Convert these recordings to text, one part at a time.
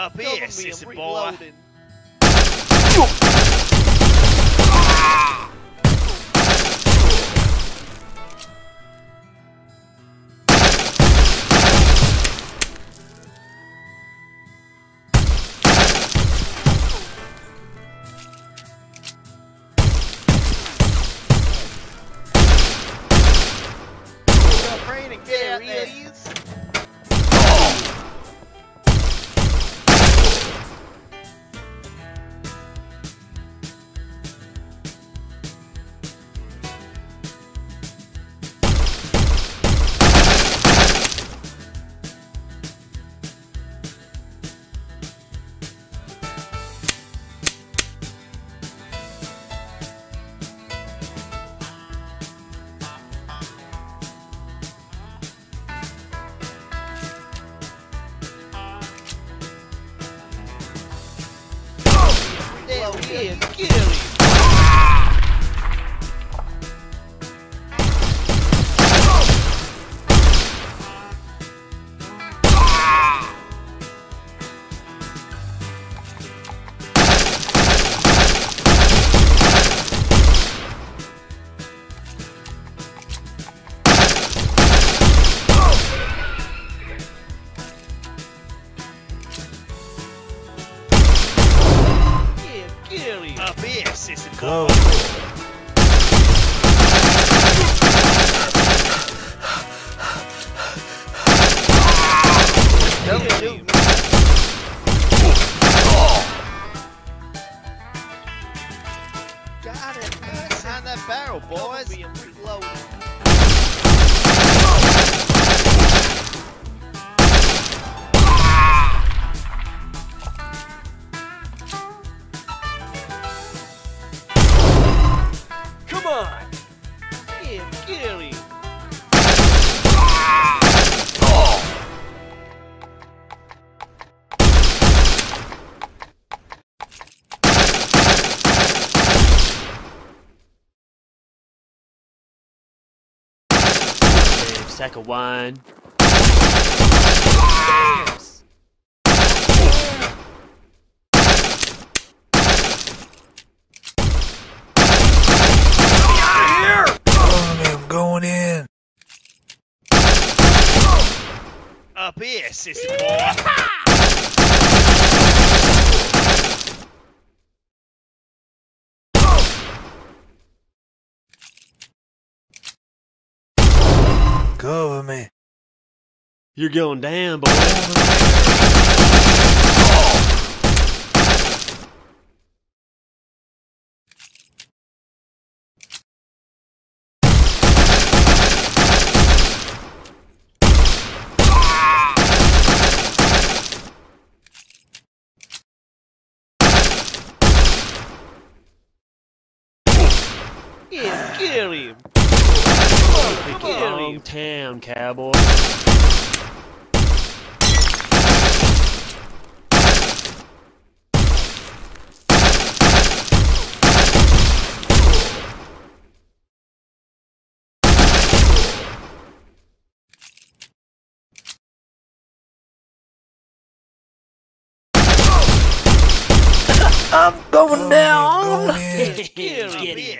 Up here, sissy boy. There he is. Yeah, get him. Up here, sissy boy. Got it. Behind that barrel, boys. Come on! Yeah, get him! Sack of wine. Going in. Up here, sissy boy. Cover me. You're going down, boy. Yeah, get him! Wrong town, cowboy. I'm going down. Get him!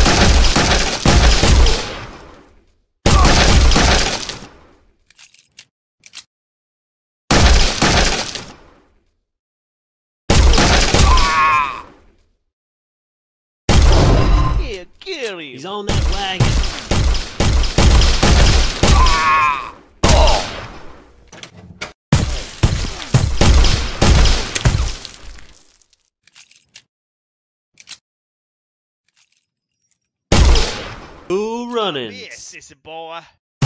Yeah, get him! He's on that wagon. Who running? Yeah, sissy boy.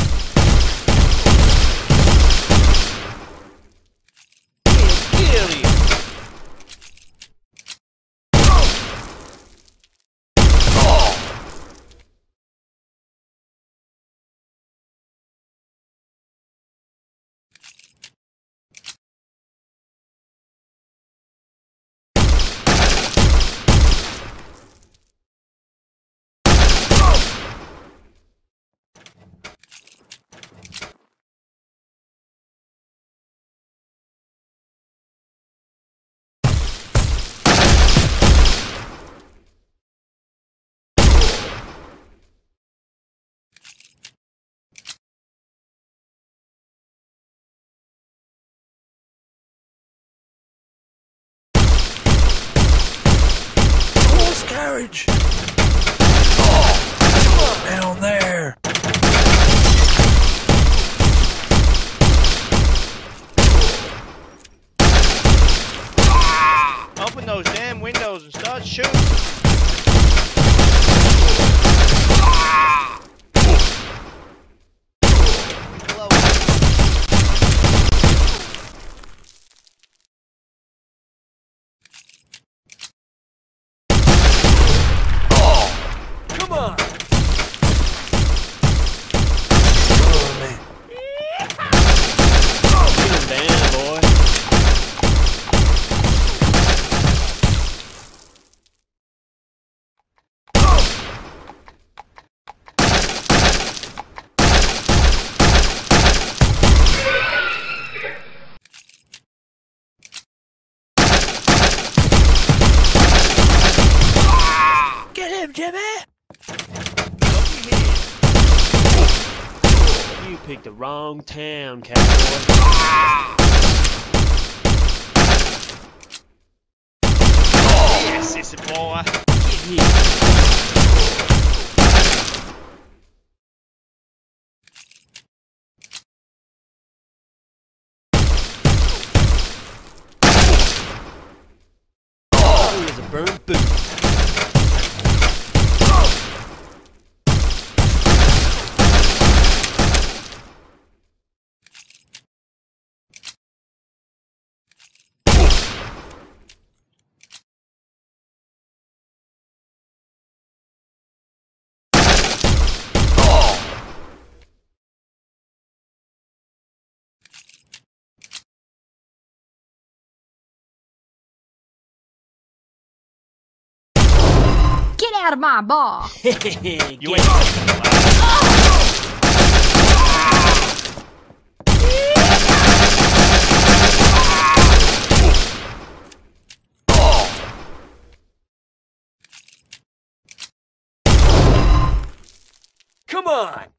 Yeah, get him! storage. Down there. Open those damn windows and start shooting. Come on. Cover me. Get him down, boy. Get him, Jimmy. You picked the wrong town, cowboy. Yes, sissy boy. Get here. Oh, there's a burned boot. Get out of my bar. You ain't Come on.